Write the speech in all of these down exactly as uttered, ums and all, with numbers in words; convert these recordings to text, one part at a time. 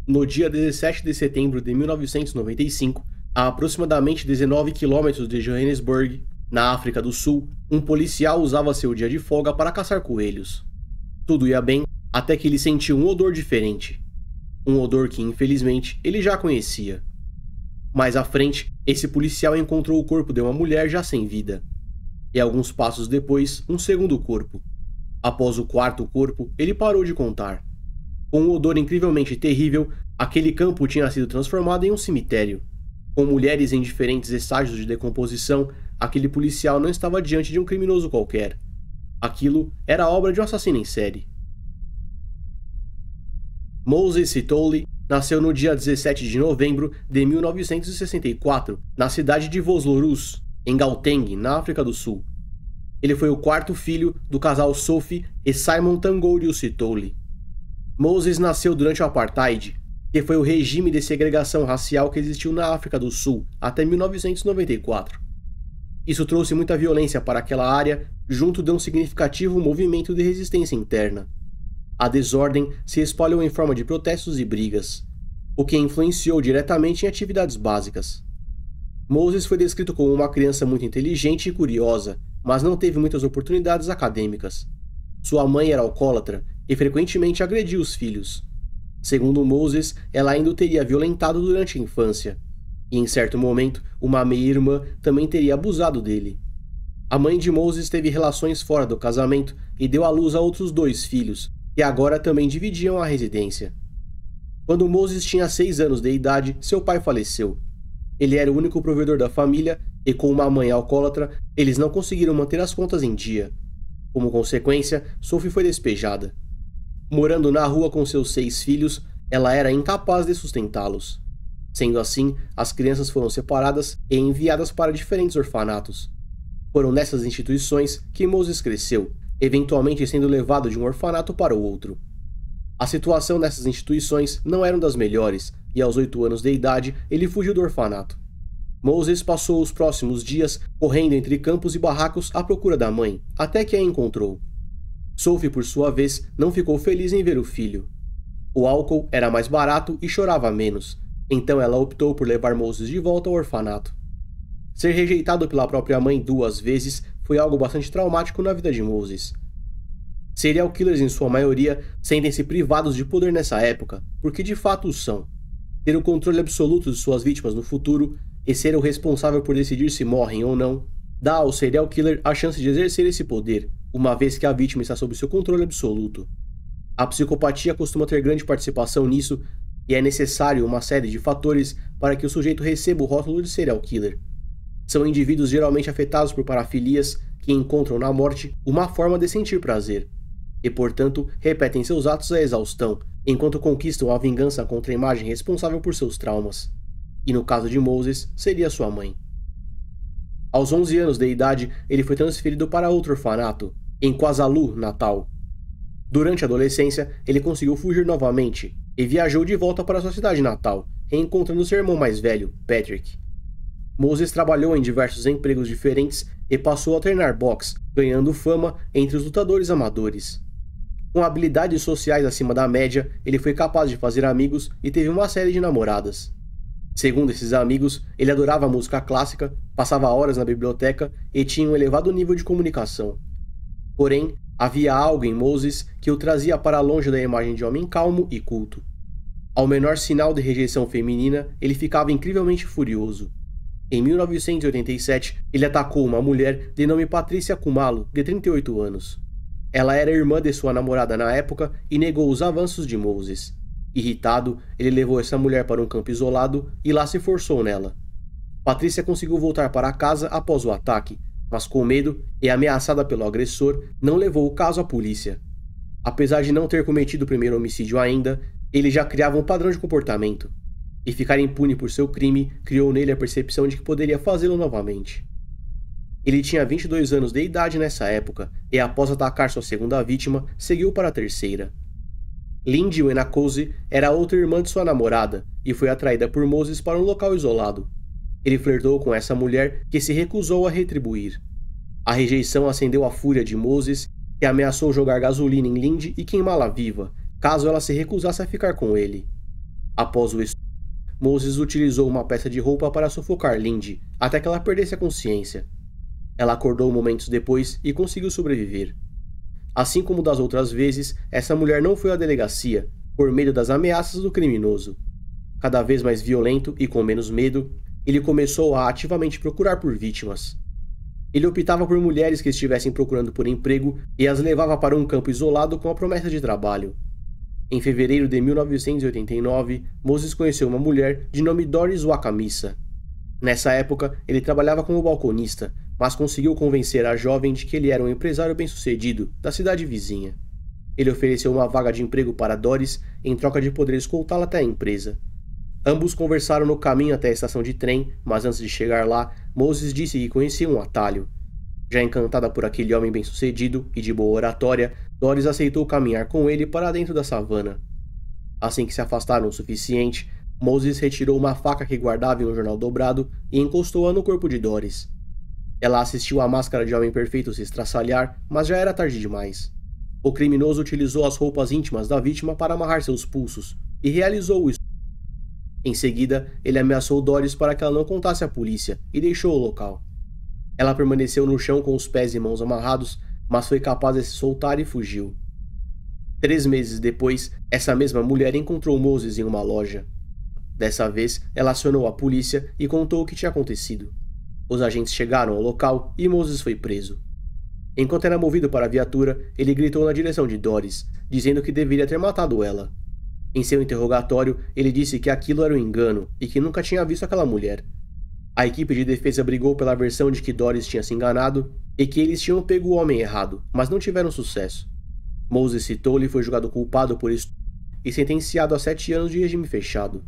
No dia dezessete de setembro de mil novecentos e noventa e cinco, a aproximadamente dezenove quilômetros de Johannesburg, na África do Sul, um policial usava seu dia de folga para caçar coelhos. Tudo ia bem, até que ele sentiu um odor diferente. Um odor que, infelizmente, ele já conhecia. Mais à frente, esse policial encontrou o corpo de uma mulher já sem vida. E alguns passos depois, um segundo corpo. Após o quarto corpo, ele parou de contar. Com um odor incrivelmente terrível, aquele campo tinha sido transformado em um cemitério. Com mulheres em diferentes estágios de decomposição, aquele policial não estava diante de um criminoso qualquer. Aquilo era a obra de um assassino em série. Moses Sithole nasceu no dia dezessete de novembro de mil novecentos e sessenta e quatro, na cidade de Vosloorus, em Gauteng, na África do Sul. Ele foi o quarto filho do casal Sophie e Simon Tangorio Sithole. Moses nasceu durante o Apartheid, que foi o regime de segregação racial que existiu na África do Sul até mil novecentos e noventa e quatro. Isso trouxe muita violência para aquela área, junto de um significativo movimento de resistência interna. A desordem se espalhou em forma de protestos e brigas, o que influenciou diretamente em atividades básicas. Moses foi descrito como uma criança muito inteligente e curiosa, mas não teve muitas oportunidades acadêmicas. Sua mãe era alcoólatra e frequentemente agredia os filhos. Segundo Moses, ela ainda o teria violentado durante a infância, e em certo momento, uma meia-irmã também teria abusado dele. A mãe de Moses teve relações fora do casamento e deu à luz a outros dois filhos, que agora também dividiam a residência. Quando Moses tinha seis anos de idade, seu pai faleceu. Ele era o único provedor da família e, com uma mãe alcoólatra, eles não conseguiram manter as contas em dia. Como consequência, Sophie foi despejada. Morando na rua com seus seis filhos, ela era incapaz de sustentá-los. Sendo assim, as crianças foram separadas e enviadas para diferentes orfanatos. Foram nessas instituições que Moses cresceu, eventualmente sendo levado de um orfanato para o outro. A situação nessas instituições não era das melhores, e aos oito anos de idade ele fugiu do orfanato. Moses passou os próximos dias correndo entre campos e barracos à procura da mãe, até que a encontrou. Sophie, por sua vez, não ficou feliz em ver o filho. O álcool era mais barato e chorava menos, então ela optou por levar Moses de volta ao orfanato. Ser rejeitado pela própria mãe duas vezes foi algo bastante traumático na vida de Moses. Serial killers, em sua maioria, sentem-se privados de poder nessa época, porque de fato o são. Ter o controle absoluto de suas vítimas no futuro e ser o responsável por decidir se morrem ou não, dá ao serial killer a chance de exercer esse poder, uma vez que a vítima está sob seu controle absoluto. A psicopatia costuma ter grande participação nisso, e é necessário uma série de fatores para que o sujeito receba o rótulo de serial killer. São indivíduos geralmente afetados por parafilias que encontram na morte uma forma de sentir prazer, e portanto repetem seus atos à exaustão, enquanto conquistam a vingança contra a imagem responsável por seus traumas. E no caso de Moses, seria sua mãe. Aos onze anos de idade, ele foi transferido para outro orfanato, em KwaZulu, Natal. Durante a adolescência, ele conseguiu fugir novamente e viajou de volta para sua cidade natal, reencontrando seu irmão mais velho, Patrick. Moses trabalhou em diversos empregos diferentes e passou a treinar boxe, ganhando fama entre os lutadores amadores. Com habilidades sociais acima da média, ele foi capaz de fazer amigos e teve uma série de namoradas. Segundo esses amigos, ele adorava a música clássica, passava horas na biblioteca e tinha um elevado nível de comunicação. Porém, havia algo em Moses que o trazia para longe da imagem de homem calmo e culto. Ao menor sinal de rejeição feminina, ele ficava incrivelmente furioso. Em mil novecentos e oitenta e sete, ele atacou uma mulher de nome Patrícia Kumalo, de trinta e oito anos. Ela era irmã de sua namorada na época e negou os avanços de Moses. Irritado, ele levou essa mulher para um campo isolado e lá se forçou nela. Patrícia conseguiu voltar para casa após o ataque, mas com medo e ameaçada pelo agressor, não levou o caso à polícia. Apesar de não ter cometido o primeiro homicídio ainda, ele já criava um padrão de comportamento. E ficar impune por seu crime criou nele a percepção de que poderia fazê-lo novamente. Ele tinha vinte e dois anos de idade nessa época, e após atacar sua segunda vítima, seguiu para a terceira. Lindy Wenakose era outra irmã de sua namorada, e foi atraída por Moses para um local isolado. Ele flertou com essa mulher, que se recusou a retribuir. A rejeição acendeu a fúria de Moses, que ameaçou jogar gasolina em Lindy e queimá-la viva, caso ela se recusasse a ficar com ele. Após o estupro, Moses utilizou uma peça de roupa para sufocar Lindy, até que ela perdesse a consciência. Ela acordou momentos depois e conseguiu sobreviver. Assim como das outras vezes, essa mulher não foi à delegacia, por medo das ameaças do criminoso. Cada vez mais violento e com menos medo, ele começou a ativamente procurar por vítimas. Ele optava por mulheres que estivessem procurando por emprego e as levava para um campo isolado com a promessa de trabalho. Em fevereiro de mil novecentos e oitenta e nove, Moses conheceu uma mulher de nome Doris Wakamissa. Nessa época, ele trabalhava como balconista, mas conseguiu convencer a jovem de que ele era um empresário bem-sucedido da cidade vizinha. Ele ofereceu uma vaga de emprego para Doris em troca de poder escoltá-la até a empresa. Ambos conversaram no caminho até a estação de trem, mas antes de chegar lá, Moses disse que conhecia um atalho. Já encantada por aquele homem bem-sucedido e de boa oratória, Doris aceitou caminhar com ele para dentro da savana. Assim que se afastaram o suficiente, Moses retirou uma faca que guardava em um jornal dobrado e encostou-a no corpo de Doris. Ela assistiu a máscara de homem perfeito se estraçalhar, mas já era tarde demais. O criminoso utilizou as roupas íntimas da vítima para amarrar seus pulsos e realizou o estupro. Em seguida, ele ameaçou Doris para que ela não contasse à polícia e deixou o local. Ela permaneceu no chão com os pés e mãos amarrados, mas foi capaz de se soltar e fugiu. Três meses depois, essa mesma mulher encontrou Moses em uma loja. Dessa vez, ela acionou a polícia e contou o que tinha acontecido. Os agentes chegaram ao local e Moses foi preso. Enquanto era movido para a viatura, ele gritou na direção de Doris, dizendo que deveria ter matado ela. Em seu interrogatório, ele disse que aquilo era um engano e que nunca tinha visto aquela mulher. A equipe de defesa brigou pela versão de que Doris tinha se enganado e que eles tinham pego o homem errado, mas não tiveram sucesso. Moses Sitole foi julgado culpado por estupro e sentenciado a sete anos de regime fechado.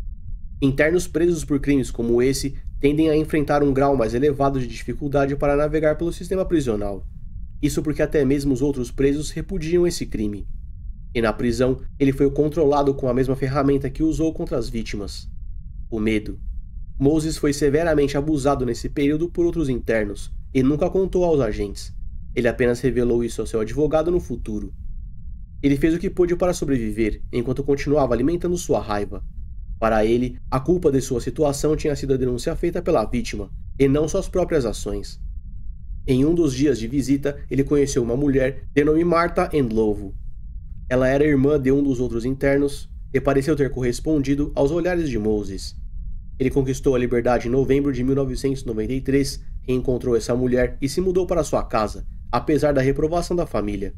Internos presos por crimes como esse tendem a enfrentar um grau mais elevado de dificuldade para navegar pelo sistema prisional. Isso porque até mesmo os outros presos repudiam esse crime. E na prisão, ele foi controlado com a mesma ferramenta que usou contra as vítimas: o medo. Moses foi severamente abusado nesse período por outros internos e nunca contou aos agentes. Ele apenas revelou isso ao seu advogado no futuro. Ele fez o que pôde para sobreviver, enquanto continuava alimentando sua raiva. Para ele, a culpa de sua situação tinha sido a denúncia feita pela vítima, e não suas próprias ações. Em um dos dias de visita, ele conheceu uma mulher de nome Martha Endlovo. Ela era irmã de um dos outros internos e pareceu ter correspondido aos olhares de Moses. Ele conquistou a liberdade em novembro de mil novecentos e noventa e três, reencontrou essa mulher e se mudou para sua casa, apesar da reprovação da família.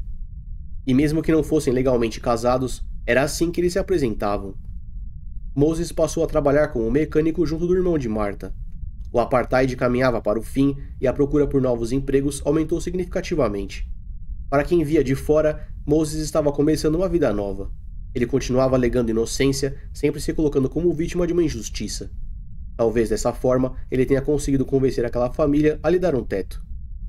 E mesmo que não fossem legalmente casados, era assim que eles se apresentavam. Moses passou a trabalhar como mecânico junto do irmão de Martha. O apartheid caminhava para o fim e a procura por novos empregos aumentou significativamente. Para quem via de fora, Moses estava começando uma vida nova. Ele continuava alegando inocência, sempre se colocando como vítima de uma injustiça. Talvez dessa forma, ele tenha conseguido convencer aquela família a lhe dar um teto.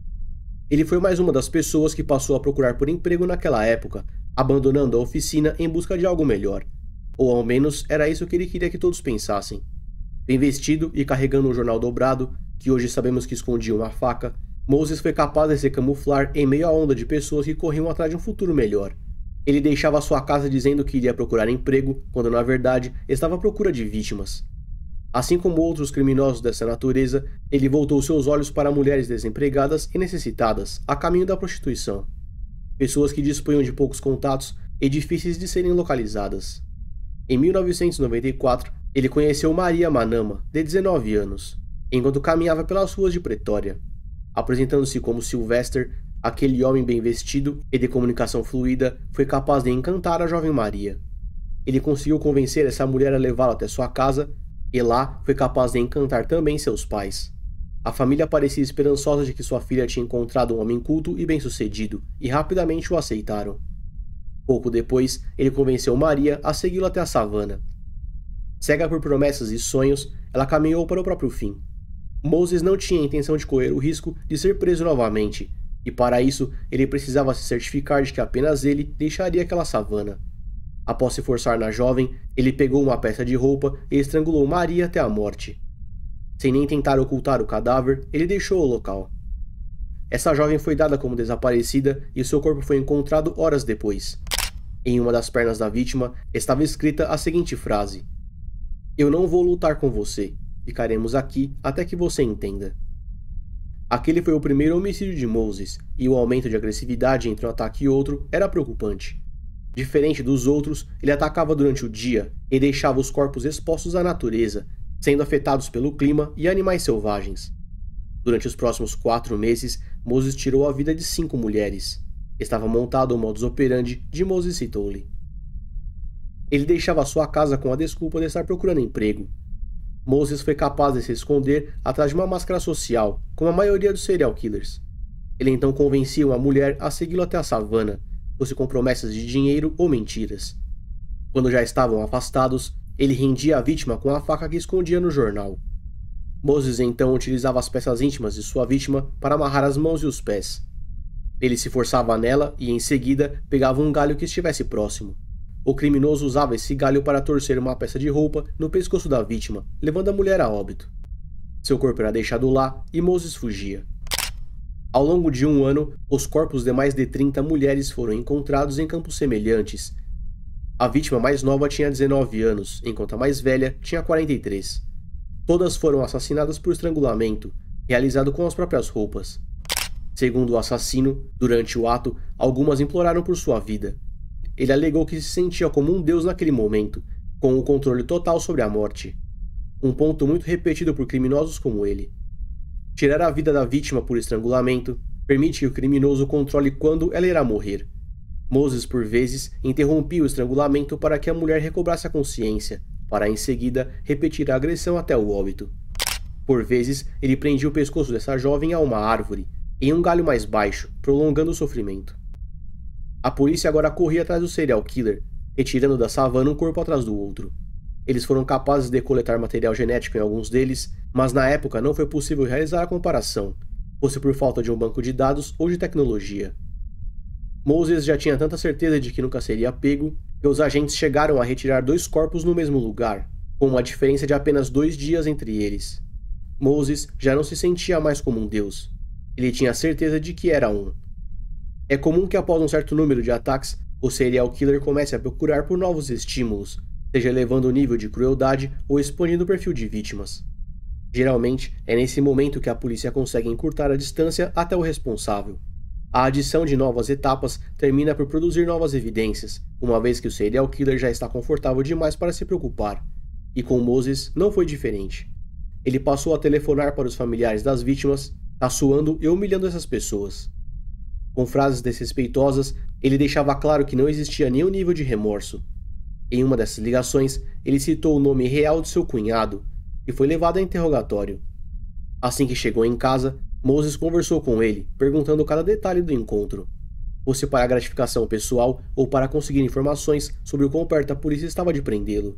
Ele foi mais uma das pessoas que passou a procurar por emprego naquela época, abandonando a oficina em busca de algo melhor. Ou ao menos era isso que ele queria que todos pensassem. Bem vestido e carregando um jornal dobrado, que hoje sabemos que escondia uma faca, Moses foi capaz de se camuflar em meio à onda de pessoas que corriam atrás de um futuro melhor. Ele deixava sua casa dizendo que iria procurar emprego, quando na verdade estava à procura de vítimas. Assim como outros criminosos dessa natureza, ele voltou seus olhos para mulheres desempregadas e necessitadas, a caminho da prostituição. Pessoas que dispunham de poucos contatos e difíceis de serem localizadas. Em mil novecentos e noventa e quatro, ele conheceu Maria Manama, de dezenove anos, enquanto caminhava pelas ruas de Pretória. Apresentando-se como Sylvester, aquele homem bem vestido e de comunicação fluida foi capaz de encantar a jovem Maria. Ele conseguiu convencer essa mulher a levá-la até sua casa, e lá foi capaz de encantar também seus pais. A família parecia esperançosa de que sua filha tinha encontrado um homem culto e bem-sucedido, e rapidamente o aceitaram. Pouco depois, ele convenceu Maria a segui-lo até a savana. Cega por promessas e sonhos, ela caminhou para o próprio fim. Moses não tinha a intenção de correr o risco de ser preso novamente, e para isso ele precisava se certificar de que apenas ele deixaria aquela savana. Após se forçar na jovem, ele pegou uma peça de roupa e estrangulou Maria até a morte. Sem nem tentar ocultar o cadáver, ele deixou o local. Essa jovem foi dada como desaparecida e seu corpo foi encontrado horas depois. Em uma das pernas da vítima estava escrita a seguinte frase: Eu não vou lutar com você. Ficaremos aqui até que você entenda. Aquele foi o primeiro homicídio de Moses, e o aumento de agressividade entre um ataque e outro era preocupante. Diferente dos outros, ele atacava durante o dia e deixava os corpos expostos à natureza, sendo afetados pelo clima e animais selvagens. Durante os próximos quatro meses, Moses tirou a vida de cinco mulheres. Estava montado o modus operandi de Moses Sitole. Ele deixava sua casa com a desculpa de estar procurando emprego. Moses foi capaz de se esconder atrás de uma máscara social, como a maioria dos serial killers. Ele então convencia uma mulher a segui-lo até a savana, fosse com promessas de dinheiro ou mentiras. Quando já estavam afastados, ele rendia a vítima com a faca que escondia no jornal. Moses então utilizava as peças íntimas de sua vítima para amarrar as mãos e os pés. Ele se forçava nela e, em seguida, pegava um galho que estivesse próximo. O criminoso usava esse galho para torcer uma peça de roupa no pescoço da vítima, levando a mulher a óbito. Seu corpo era deixado lá e Moses fugia. Ao longo de um ano, os corpos de mais de trinta mulheres foram encontrados em campos semelhantes. A vítima mais nova tinha dezenove anos, enquanto a mais velha tinha quarenta e três. Todas foram assassinadas por estrangulamento, realizado com as próprias roupas. Segundo o assassino, durante o ato, algumas imploraram por sua vida. Ele alegou que se sentia como um deus naquele momento, com o controle total sobre a morte. Um ponto muito repetido por criminosos como ele. Tirar a vida da vítima por estrangulamento permite que o criminoso controle quando ela irá morrer. Moses, por vezes, interrompia o estrangulamento para que a mulher recobrasse a consciência, para em seguida repetir a agressão até o óbito. Por vezes, ele prendia o pescoço dessa jovem a uma árvore, em um galho mais baixo, prolongando o sofrimento. A polícia agora corria atrás do serial killer, retirando da savana um corpo atrás do outro. Eles foram capazes de coletar material genético em alguns deles, mas na época não foi possível realizar a comparação, fosse por falta de um banco de dados ou de tecnologia. Moses já tinha tanta certeza de que nunca seria pego, que os agentes chegaram a retirar dois corpos no mesmo lugar, com uma diferença de apenas dois dias entre eles. Moses já não se sentia mais como um deus. Ele tinha certeza de que era um. É comum que após um certo número de ataques, o serial killer comece a procurar por novos estímulos, seja elevando o nível de crueldade ou expandindo o perfil de vítimas. Geralmente, é nesse momento que a polícia consegue encurtar a distância até o responsável. A adição de novas etapas termina por produzir novas evidências, uma vez que o serial killer já está confortável demais para se preocupar. E com Moses não foi diferente. Ele passou a telefonar para os familiares das vítimas, caçoando e humilhando essas pessoas. Com frases desrespeitosas, ele deixava claro que não existia nenhum nível de remorso. Em uma dessas ligações, ele citou o nome real de seu cunhado, e foi levado a interrogatório. Assim que chegou em casa, Moses conversou com ele, perguntando cada detalhe do encontro, fosse para gratificação pessoal ou para conseguir informações sobre o quão perto a polícia estava de prendê-lo.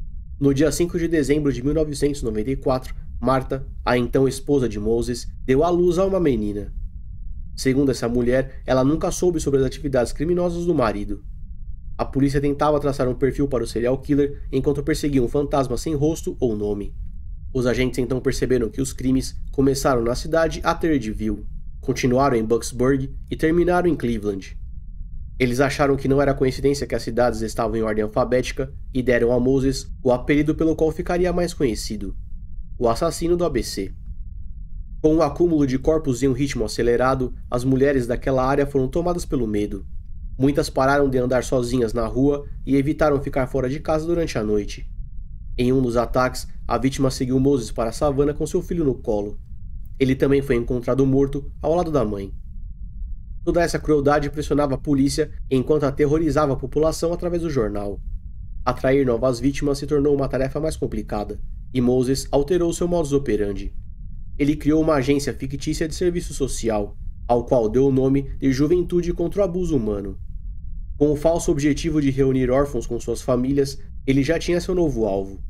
No dia cinco de dezembro de mil novecentos e noventa e quatro, Martha, a então esposa de Moses, deu à luz a uma menina. Segundo essa mulher, ela nunca soube sobre as atividades criminosas do marido. A polícia tentava traçar um perfil para o serial killer enquanto perseguia um fantasma sem rosto ou nome. Os agentes então perceberam que os crimes começaram na cidade Atteridgeville, continuaram em Bucksburg e terminaram em Cleveland. Eles acharam que não era coincidência que as cidades estavam em ordem alfabética e deram a Moses o apelido pelo qual ficaria mais conhecido: o assassino do A B C. Com o acúmulo de corpos em um ritmo acelerado, as mulheres daquela área foram tomadas pelo medo. Muitas pararam de andar sozinhas na rua e evitaram ficar fora de casa durante a noite. Em um dos ataques, a vítima seguiu Moses para a savana com seu filho no colo. Ele também foi encontrado morto ao lado da mãe. Toda essa crueldade pressionava a polícia enquanto aterrorizava a população através do jornal. Atrair novas vítimas se tornou uma tarefa mais complicada, e Moses alterou seu modus operandi. Ele criou uma agência fictícia de serviço social, ao qual deu o nome de Juventude contra o Abuso Humano. Com o falso objetivo de reunir órfãos com suas famílias, ele já tinha seu novo alvo.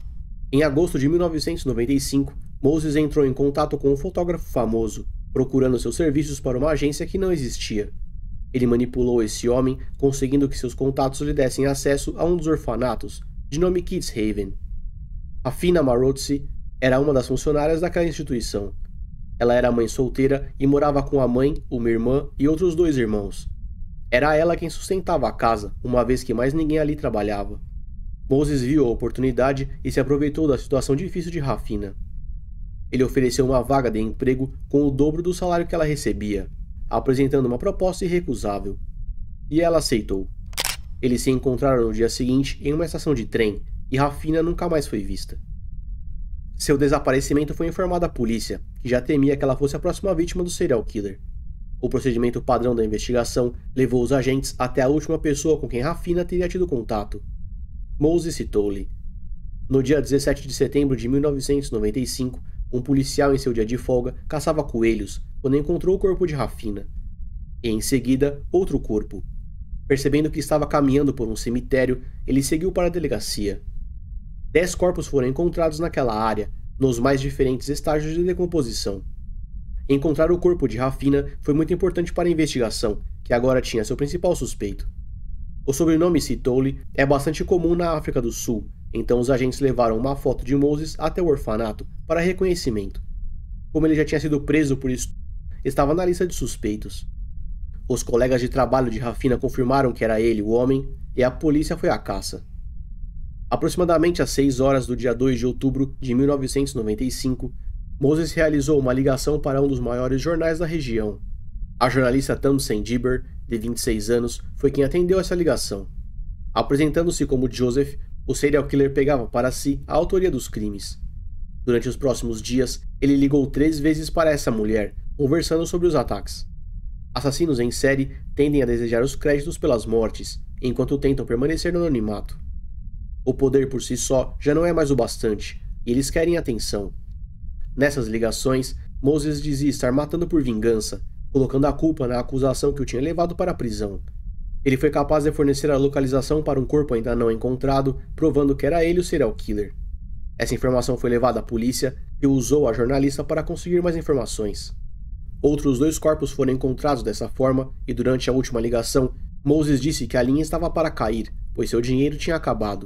Em agosto de mil novecentos e noventa e cinco, Moses entrou em contato com um fotógrafo famoso, procurando seus serviços para uma agência que não existia. Ele manipulou esse homem, conseguindo que seus contatos lhe dessem acesso a um dos orfanatos, de nome Kids Haven. A Fina Marozzi era uma das funcionárias daquela instituição. Ela era mãe solteira e morava com a mãe, uma irmã e outros dois irmãos. Era ela quem sustentava a casa, uma vez que mais ninguém ali trabalhava. Moses viu a oportunidade e se aproveitou da situação difícil de Rafina. Ele ofereceu uma vaga de emprego com o dobro do salário que ela recebia, apresentando uma proposta irrecusável. E ela aceitou. Eles se encontraram no dia seguinte em uma estação de trem e Rafina nunca mais foi vista. Seu desaparecimento foi informado à polícia, que já temia que ela fosse a próxima vítima do serial killer. O procedimento padrão da investigação levou os agentes até a última pessoa com quem Rafina teria tido contato, Moses Sitole. No dia dezessete de setembro de mil novecentos e noventa e cinco, um policial em seu dia de folga caçava coelhos quando encontrou o corpo de Rafina. E em seguida, outro corpo. Percebendo que estava caminhando por um cemitério, ele seguiu para a delegacia. Dez corpos foram encontrados naquela área, nos mais diferentes estágios de decomposição. Encontrar o corpo de Rafina foi muito importante para a investigação, que agora tinha seu principal suspeito. O sobrenome Sitole é bastante comum na África do Sul, então os agentes levaram uma foto de Moses até o orfanato para reconhecimento. Como ele já tinha sido preso por isso, estava na lista de suspeitos. Os colegas de trabalho de Rafina confirmaram que era ele o homem e a polícia foi à caça. Aproximadamente às seis horas do dia dois de outubro de mil novecentos e noventa e cinco, Moses realizou uma ligação para um dos maiores jornais da região. A jornalista Tamsen Dibber, de vinte e seis anos, foi quem atendeu essa ligação. Apresentando-se como Joseph, o serial killer pegava para si a autoria dos crimes. Durante os próximos dias, ele ligou três vezes para essa mulher, conversando sobre os ataques. Assassinos em série tendem a desejar os créditos pelas mortes, enquanto tentam permanecer no anonimato. O poder por si só já não é mais o bastante, e eles querem atenção. Nessas ligações, Moses dizia estar matando por vingança, colocando a culpa na acusação que o tinha levado para a prisão. Ele foi capaz de fornecer a localização para um corpo ainda não encontrado, provando que era ele o serial killer. Essa informação foi levada à polícia, que usou a jornalista para conseguir mais informações. Outros dois corpos foram encontrados dessa forma, e durante a última ligação, Moses disse que a linha estava para cair, pois seu dinheiro tinha acabado.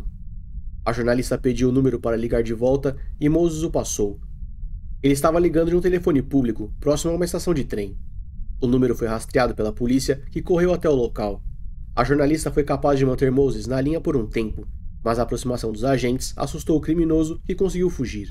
A jornalista pediu o número para ligar de volta e Moses o passou. Ele estava ligando de um telefone público, próximo a uma estação de trem. O número foi rastreado pela polícia, que correu até o local. A jornalista foi capaz de manter Moses na linha por um tempo, mas a aproximação dos agentes assustou o criminoso, que conseguiu fugir.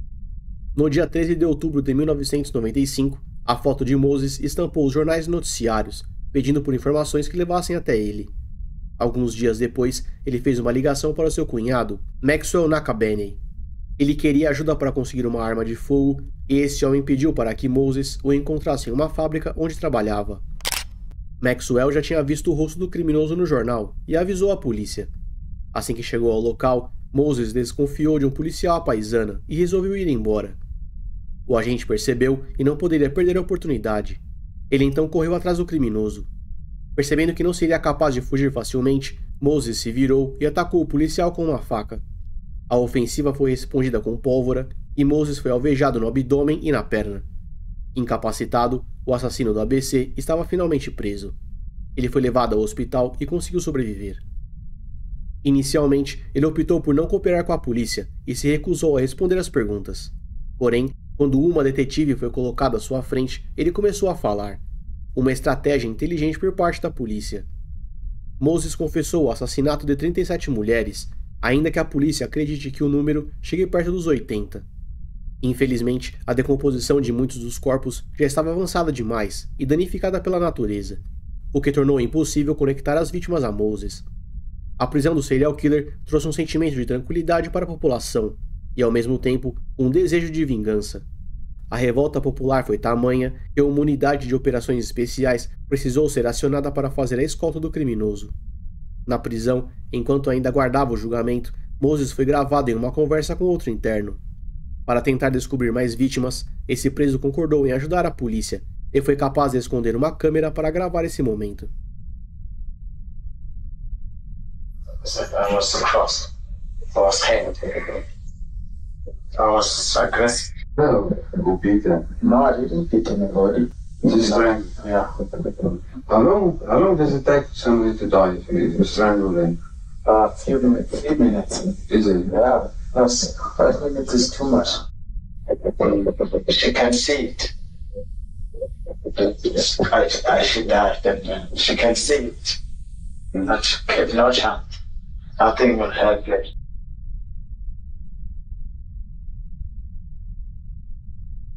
No dia treze de outubro de mil novecentos e noventa e cinco, a foto de Moses estampou os jornais e noticiários, pedindo por informações que levassem até ele. Alguns dias depois, ele fez uma ligação para seu cunhado, Maxwell Nakabene. Ele queria ajuda para conseguir uma arma de fogo, e esse homem pediu para que Moses o encontrasse em uma fábrica onde trabalhava. Maxwell já tinha visto o rosto do criminoso no jornal e avisou a polícia. Assim que chegou ao local, Moses desconfiou de um policial à paisana e resolveu ir embora. O agente percebeu e não poderia perder a oportunidade. Ele então correu atrás do criminoso. Percebendo que não seria capaz de fugir facilmente, Moses se virou e atacou o policial com uma faca. A ofensiva foi respondida com pólvora e Moses foi alvejado no abdômen e na perna. Incapacitado, o assassino do A B C estava finalmente preso. Ele foi levado ao hospital e conseguiu sobreviver. Inicialmente, ele optou por não cooperar com a polícia e se recusou a responder às perguntas. Porém, quando uma detetive foi colocada à sua frente, ele começou a falar. Uma estratégia inteligente por parte da polícia. Moses confessou o assassinato de trinta e sete mulheres, ainda que a polícia acredite que o número chegue perto dos oitenta. Infelizmente, a decomposição de muitos dos corpos já estava avançada demais e danificada pela natureza, o que tornou impossível conectar as vítimas a Moses. A prisão do serial killer trouxe um sentimento de tranquilidade para a população e, ao mesmo tempo, um desejo de vingança. A revolta popular foi tamanha que uma unidade de operações especiais precisou ser acionada para fazer a escolta do criminoso. Na prisão, enquanto ainda aguardava o julgamento, Moses foi gravado em uma conversa com outro interno. Para tentar descobrir mais vítimas, esse preso concordou em ajudar a polícia e foi capaz de esconder uma câmera para gravar esse momento. I was cross. I was hand. I was aggressive. No, who beat him? No, I didn't beat anybody. Just strangled. Yeah. How long? How long does it take somebody to die if you strangle them? A few minutes. Few minutes. Is it? Yeah. That's, five minutes is too much. She can see it. I, I should die then. She can see it. But no chance. Nothing will help it.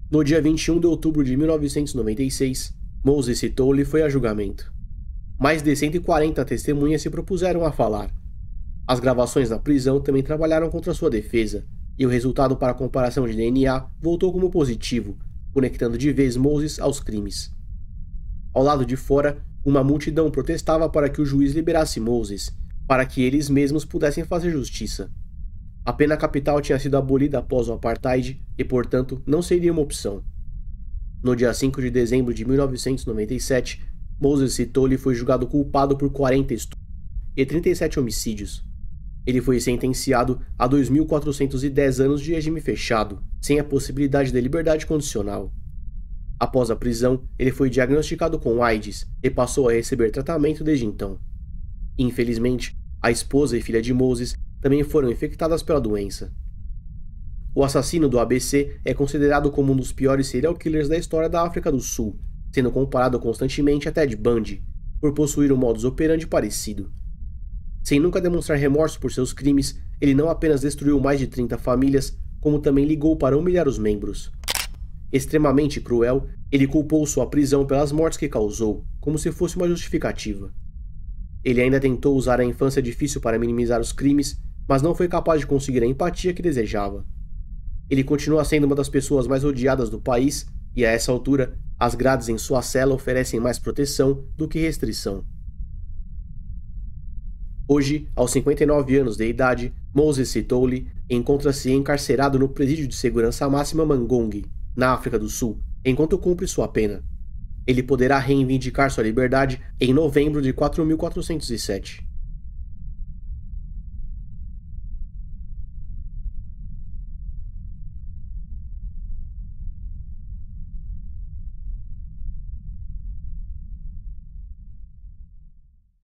No dia vinte e um de outubro de mil novecentos e noventa e seis, Moses Sitole foi a julgamento. Mais de cento e quarenta testemunhas se propuseram a falar. As gravações na prisão também trabalharam contra sua defesa, e o resultado para a comparação de D N A voltou como positivo, conectando de vez Moses aos crimes. Ao lado de fora, uma multidão protestava para que o juiz liberasse Moses, para que eles mesmos pudessem fazer justiça. A pena capital tinha sido abolida após o apartheid e, portanto, não seria uma opção. No dia cinco de dezembro de mil novecentos e noventa e sete, Moses Sitole foi julgado culpado por quarenta estupros e trinta e sete homicídios. Ele foi sentenciado a dois mil quatrocentos e dez anos de regime fechado, sem a possibilidade de liberdade condicional. Após a prisão, ele foi diagnosticado com AIDS e passou a receber tratamento desde então. Infelizmente, a esposa e filha de Moses também foram infectadas pela doença. O assassino do A B C é considerado como um dos piores serial killers da história da África do Sul, sendo comparado constantemente a Ted Bundy, por possuir um modus operandi parecido. Sem nunca demonstrar remorso por seus crimes, ele não apenas destruiu mais de trinta famílias, como também ligou para humilhar os membros. Extremamente cruel, ele culpou sua prisão pelas mortes que causou, como se fosse uma justificativa. Ele ainda tentou usar a infância difícil para minimizar os crimes, mas não foi capaz de conseguir a empatia que desejava. Ele continua sendo uma das pessoas mais odiadas do país, e a essa altura, as grades em sua cela oferecem mais proteção do que restrição. Hoje, aos cinquenta e nove anos de idade, Moses Sitole encontra-se encarcerado no presídio de segurança máxima Mangongue, na África do Sul, enquanto cumpre sua pena. Ele poderá reivindicar sua liberdade em novembro de quatro mil quatrocentos e sete.